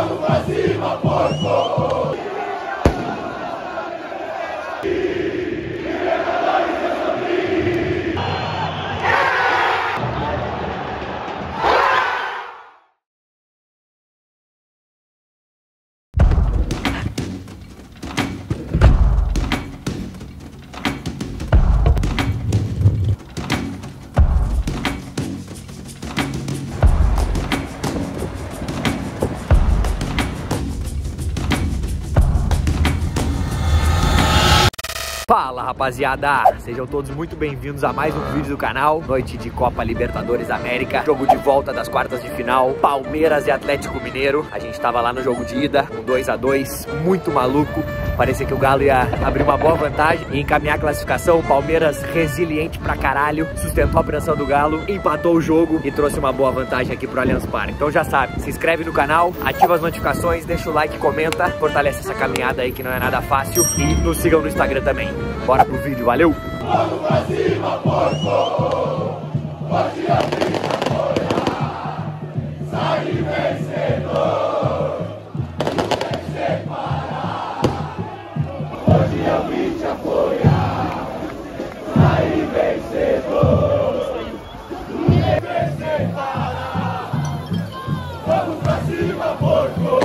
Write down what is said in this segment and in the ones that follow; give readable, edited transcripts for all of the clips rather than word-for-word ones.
Fala rapaziada, sejam todos muito bem-vindos a mais um vídeo do canal. Noite de Copa Libertadores América, jogo de volta das quartas de final, Palmeiras e Atlético Mineiro. A gente tava lá no jogo de ida, um 2 a 2, muito maluco. Parecia que o Galo ia abrir uma boa vantagem e encaminhar a classificação. O Palmeiras, resiliente pra caralho, sustentou a pressão do Galo, empatou o jogo e trouxe uma boa vantagem aqui pro Allianz Parque. Então já sabe, se inscreve no canal, ativa as notificações, deixa o like, comenta, fortalece essa caminhada aí que não é nada fácil e nos sigam no Instagram também. Bora pro vídeo, valeu! Vamos pra cima, porco! Pode abrir a folha, sai vencedor, não tem separar. Hoje eu vim te apoiar, sai vencedor, não tem separar. Vamos pra cima, porco!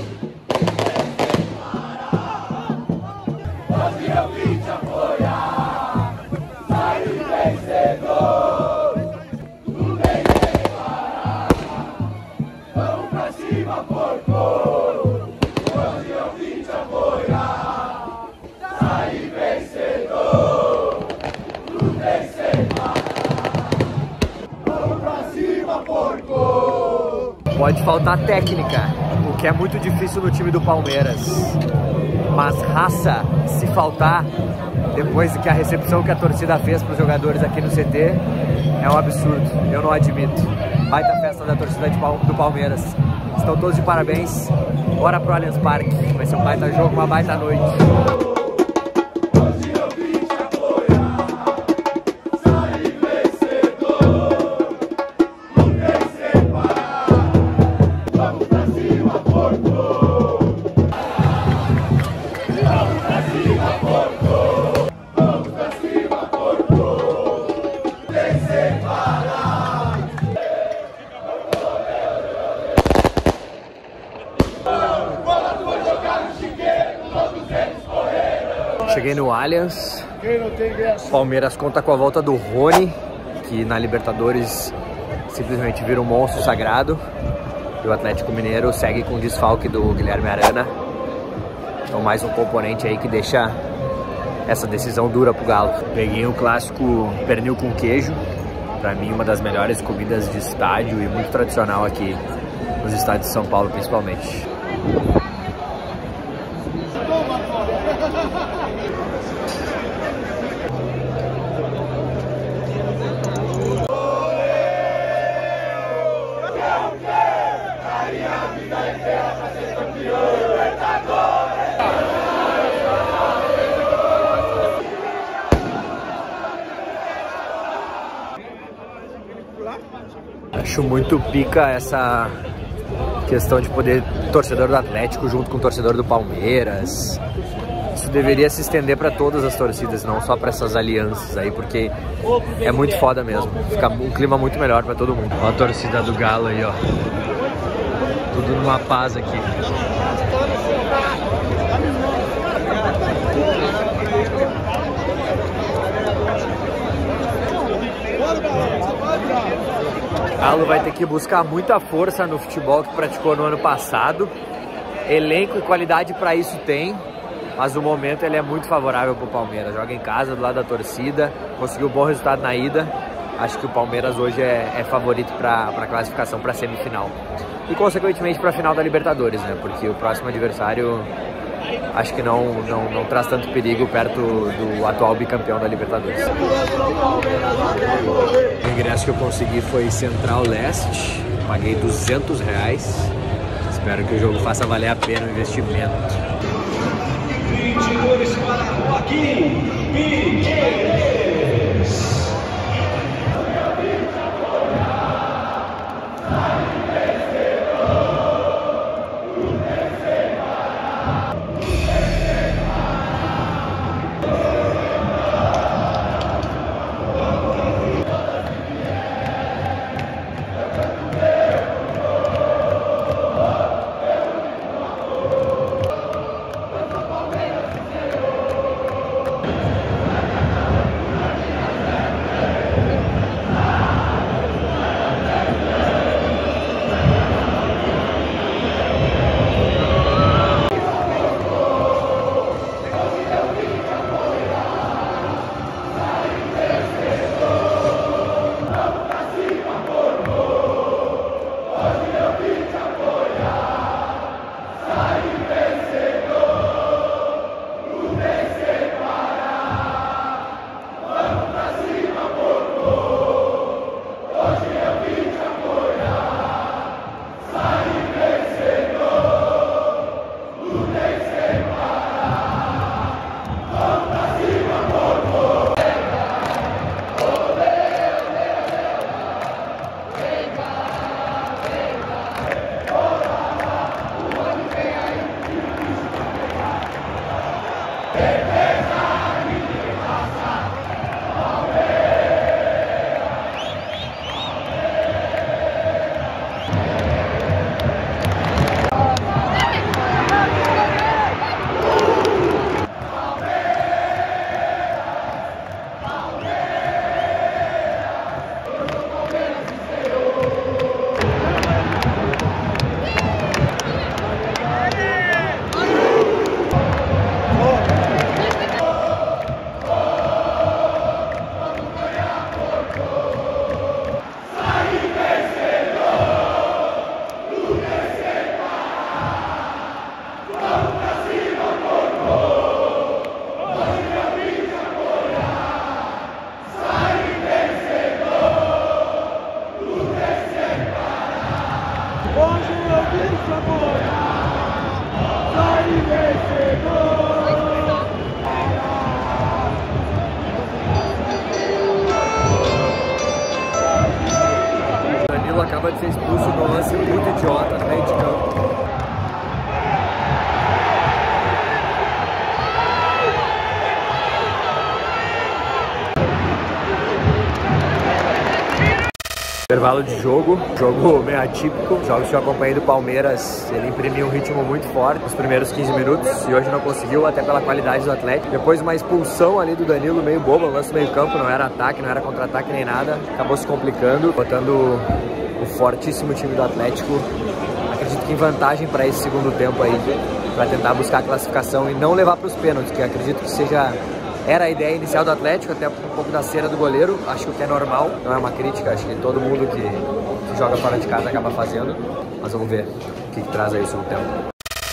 Hoje eu vim te apoiar, sai vencedor, não tem separar. Vamos pra cima, porco. Hoje eu vim te apoiar, sai vencedor, não tem separar. Vamos pra cima, porco. Pode faltar técnica, o que é muito difícil no time do Palmeiras. Mas raça, se faltar, depois que a recepção que a torcida fez para os jogadores aqui no CT, é um absurdo, eu não admito. Baita festa da torcida do Palmeiras. Estão todos de parabéns. Bora pro Allianz Parque, vai ser um baita jogo, uma baita noite. Cheguei no Allianz, Palmeiras conta com a volta do Rony, que na Libertadores simplesmente vira um monstro sagrado. E o Atlético Mineiro segue com o desfalque do Guilherme Arana. Então mais um componente aí que deixa essa decisão dura pro Galo. Peguei o clássico pernil com queijo, pra mim uma das melhores comidas de estádio e muito tradicional aqui nos estádios de São Paulo principalmente. Acho muito pica essa questão de poder torcedor do Atlético junto com o torcedor do Palmeiras. Isso deveria se estender para todas as torcidas, não só para essas alianças aí, porque é muito foda mesmo. Fica um clima muito melhor para todo mundo. Olha a torcida do Galo aí, ó. Tudo numa paz aqui. O Galo vai ter que buscar muita força no futebol que praticou no ano passado. Elenco e qualidade para isso tem, mas o momento ele é muito favorável para o Palmeiras. Joga em casa, do lado da torcida, conseguiu um bom resultado na ida. Acho que o Palmeiras hoje é favorito para a classificação para a semifinal. E consequentemente para a final da Libertadores, né? Porque o próximo adversário acho que não traz tanto perigo perto do atual bicampeão da Libertadores. O ingresso que eu consegui foi Central Leste, paguei R$200. Espero que o jogo faça valer a pena o investimento. 22 para Joaquim Piqueires. acaba de ser expulso num lance muito idiota no meio de campo. Intervalo de jogo meio atípico. Jogos que eu acompanhei do Palmeiras, ele imprimiu um ritmo muito forte nos primeiros 15 minutos e hoje não conseguiu, até pela qualidade do Atlético. Depois uma expulsão ali do Danilo, meio boba, lance meio campo, não era ataque, não era contra-ataque nem nada. Acabou se complicando, botando o fortíssimo time do Atlético, acredito que em vantagem para esse segundo tempo aí, para tentar buscar a classificação e não levar para os pênaltis, que acredito que era a ideia inicial do Atlético, até um pouco da cera do goleiro. Acho que é normal, não é uma crítica, acho que todo mundo que joga fora de casa acaba fazendo. Mas vamos ver o que traz aí o segundo tempo.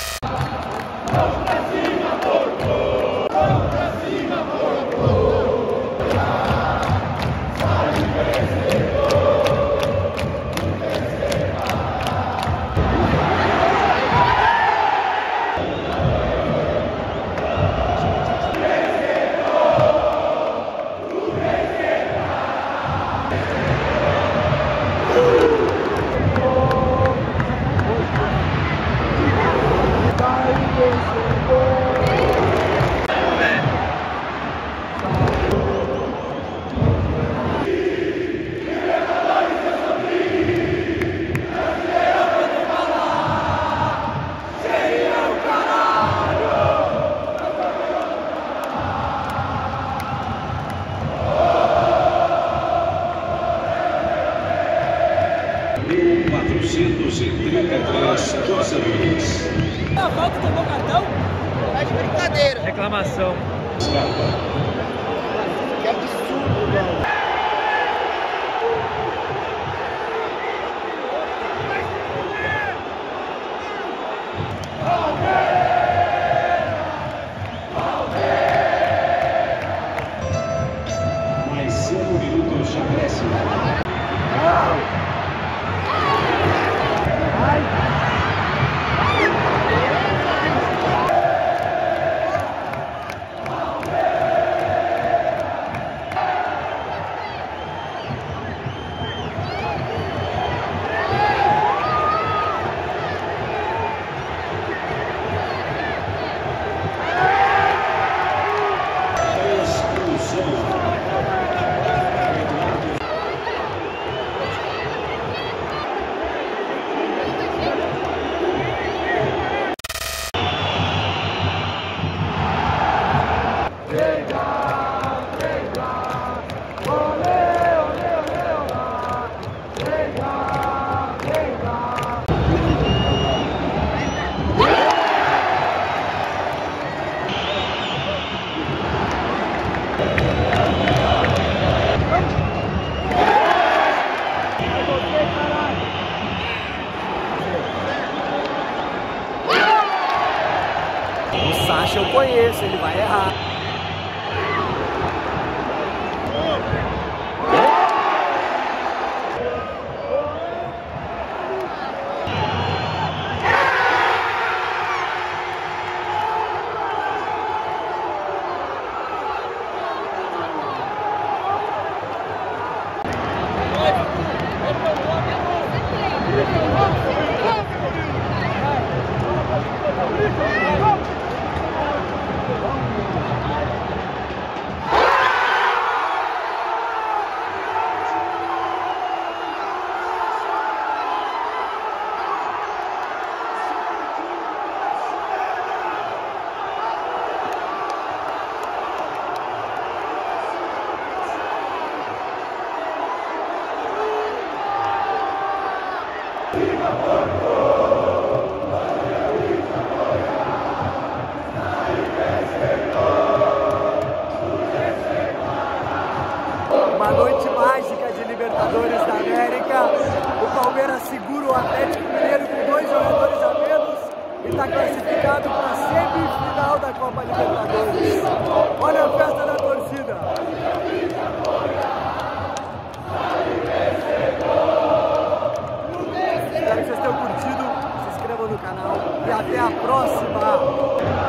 A falta tomou cartão? Tá de brincadeira. Reclamação. Que absurdo, velho. Mais 5 minutos de acréscimo. O Sacha eu conheço, ele vai errar. Uma noite mágica de Libertadores da América. O Palmeiras segura o Atlético Mineiro com 2 jogadores a menos e está classificado para a semifinal da Copa Libertadores. Olha a festa da torcida. Espero que vocês tenham curtido. Se inscrevam no canal e até a próxima.